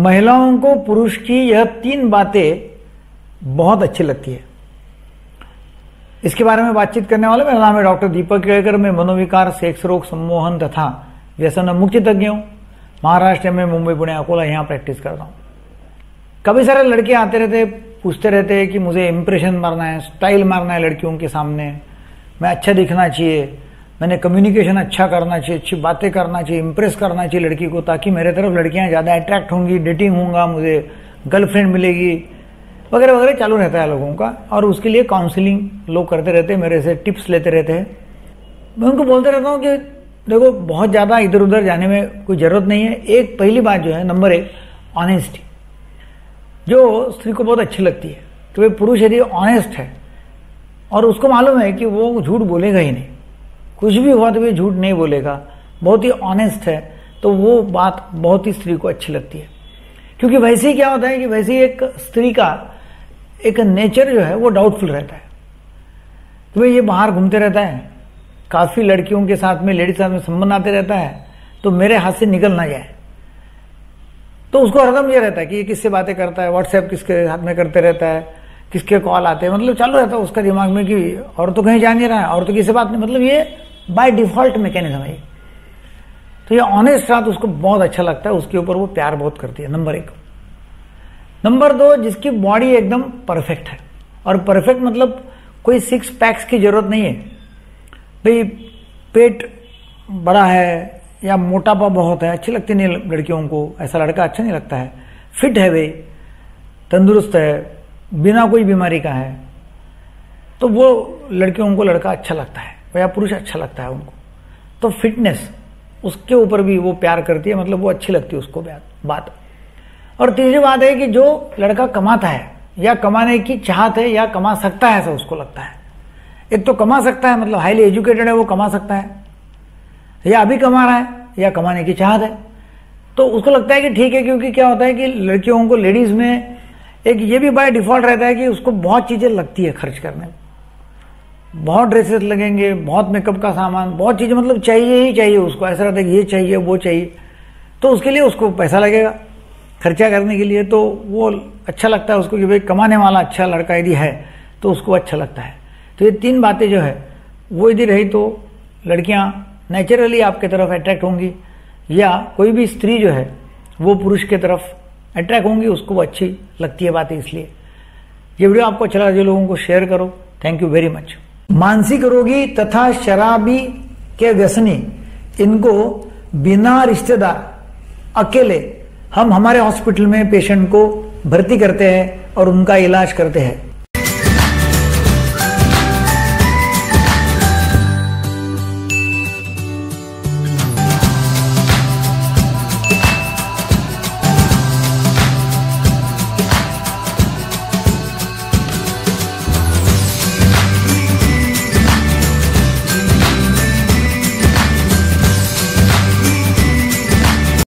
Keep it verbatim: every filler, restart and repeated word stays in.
महिलाओं को पुरुष की यह तीन बातें बहुत अच्छी लगती है। इसके बारे में बातचीत करने वाले मेरा नाम है डॉक्टर दीपक केळकर। मैं मनोविकार, सेक्स रोग, सम्मोहन तथा व्यसन मुक्ति तज्ञ हूँ। महाराष्ट्र में मुंबई, पुणे, अकोला यहाँ प्रैक्टिस करता हूँ। कभी सारे लड़के आते रहते, पूछते रहते हैं कि मुझे इंप्रेशन मारना है, स्टाइल मारना है लड़कियों के सामने, मैं अच्छा दिखना चाहिए, मैंने कम्युनिकेशन अच्छा करना चाहिए, अच्छी बातें करना चाहिए, इंप्रेस करना चाहिए लड़की को, ताकि मेरे तरफ लड़कियां ज़्यादा अट्रैक्ट होंगी, डेटिंग होगा, मुझे गर्लफ्रेंड मिलेगी वगैरह वगैरह चालू रहता है लोगों का। और उसके लिए काउंसलिंग लोग करते रहते हैं, मेरे से टिप्स लेते रहते हैं। मैं उनको बोलते रहता हूँ कि देखो, बहुत ज़्यादा इधर उधर जाने में कोई ज़रूरत नहीं है। एक पहली बात जो है, नंबर एक, ऑनेस्टी, जो स्त्री को बहुत अच्छी लगती है। तो वे पुरुष यदि ऑनेस्ट है और उसको मालूम है कि वो झूठ बोलेगा ही नहीं, कुछ भी हुआ तो वे झूठ नहीं बोलेगा, बहुत ही ऑनेस्ट है, तो वो बात बहुत ही स्त्री को अच्छी लगती है। क्योंकि वैसे ही क्या होता है कि वैसे ही एक स्त्री का एक नेचर जो है वो डाउटफुल रहता है। तो वे ये बाहर घूमते रहता है, काफ़ी लड़कियों के साथ में, लेडीज साथ में संबंध आते रहता है, तो मेरे हाथ से निकल ना जाए। तो उसको हरदम ये रहता है कि ये किससे बातें करता है, व्हाट्सएप किसके हाथ में करते रहता है, किसके कॉल आते हैं, मतलब चालू रहता है उसका दिमाग में कि और तो कहीं जा नहीं रहा है, और तो किसी बात नहीं, मतलब ये बाय डिफॉल्ट मैकेनिज्म है। तो ये ऑनेस्ट बात उसको बहुत अच्छा लगता है, उसके ऊपर वो प्यार बहुत करती है, नंबर एक। नंबर दो, जिसकी बॉडी एकदम परफेक्ट है। और परफेक्ट मतलब कोई सिक्स पैक्स की जरूरत नहीं है भाई, पेट बड़ा है या मोटापा बहुत है, अच्छी लगती नहीं लड़कियों को, ऐसा लड़का अच्छा नहीं लगता है। फिट है वे, तंदुरुस्त है, बिना कोई बीमारी का है, तो वो लड़कियों को लड़का अच्छा लगता है, या पुरुष अच्छा लगता है उनको। तो फिटनेस, उसके ऊपर भी वो प्यार करती है, मतलब वो अच्छी लगती है उसको बात। और तीसरी बात है कि जो लड़का कमाता है या कमाने की चाहत है या कमा सकता है, ऐसा उसको लगता है। एक तो कमा सकता है, मतलब हाईली एजुकेटेड है, वो कमा सकता है, या अभी कमा रहा है, या कमाने की चाहत है, तो उसको लगता है कि ठीक है। क्योंकि क्या होता है कि लड़कियों को, लेडीज में एक ये भी बाय डिफॉल्ट रहता है कि उसको बहुत चीजें लगती है खर्च करने में, बहुत ड्रेसेस लगेंगे, बहुत मेकअप का सामान, बहुत चीजें, मतलब चाहिए ही चाहिए उसको। ऐसा रहता है कि ये चाहिए वो चाहिए, तो उसके लिए उसको पैसा लगेगा खर्चा करने के लिए। तो वो अच्छा लगता है उसको कि भाई कमाने वाला अच्छा लड़का यदि है तो उसको अच्छा लगता है। तो ये तीन बातें जो है वो यदि रही तो लड़कियां नेचुरली आपके तरफ अट्रैक्ट होंगी, या कोई भी स्त्री जो है वो पुरुष के तरफ अट्रैक्ट होंगी, उसको अच्छी लगती है बातें। इसलिए ये वीडियो आपको अच्छा लगा, जो लोगों को शेयर करो। Thank you very much. मानसिक रोगी तथा शराबी के व्यसनी, इनको बिना रिश्तेदार अकेले हम हमारे हॉस्पिटल में पेशेंट को भर्ती करते हैं और उनका इलाज करते हैं।